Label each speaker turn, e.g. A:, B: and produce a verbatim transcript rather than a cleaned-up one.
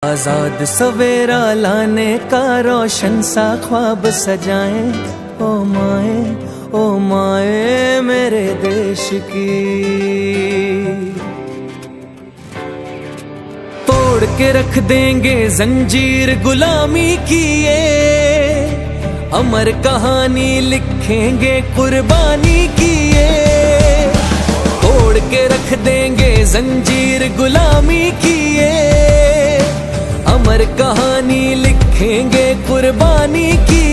A: आजाद सवेरा लाने का रोशन सा ख्वाब सजाएं। ओ माए ओ माए मेरे देश की, तोड़ के रख देंगे जंजीर गुलामी की ये, अमर कहानी लिखेंगे कुर्बानी की ये। तोड़ के रख देंगे जंजीर गुलामी की ये, अमर कहानी लिखेंगे कुर्बानी की।